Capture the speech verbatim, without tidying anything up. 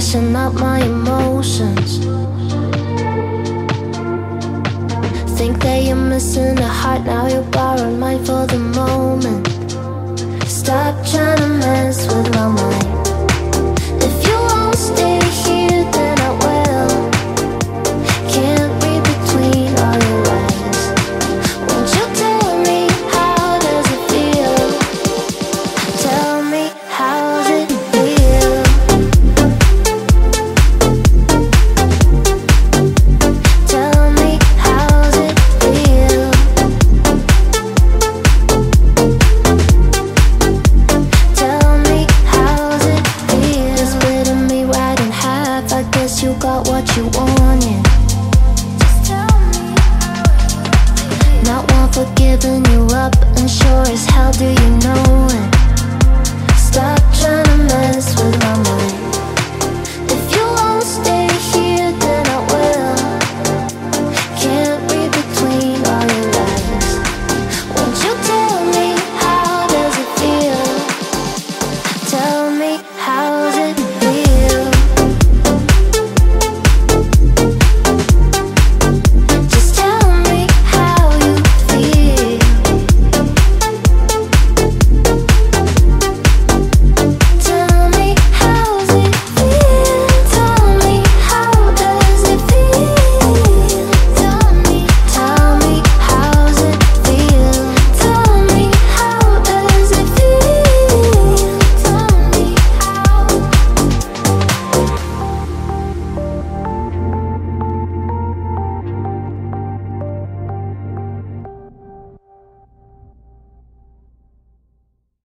flashing out my emotions. Think that you're missing a heart, now you're borrowing mine for the moment. Stop trying to mess with my mind. If you won't stay here, then I will. Can't read between all your lines. Won't you tell me, how does it feel? Tell me, how's it feel? Tell me, how's it feel? Tell me, how's it feel? You're splitting me right in half, I guess you got what you wanted. Not one for giving you up, and sure as hell do you know it. Stop